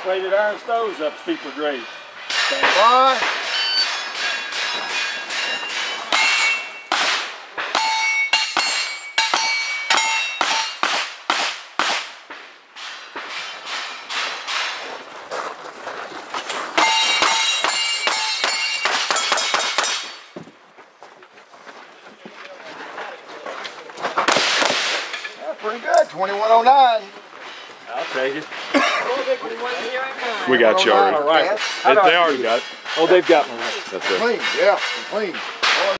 Plated iron stoves up steeper grade. Stand by. Pretty good, 2109. I'll take it. We got you already. All right. They already got it. Oh, they've got one. That's it. Clean, yeah, clean.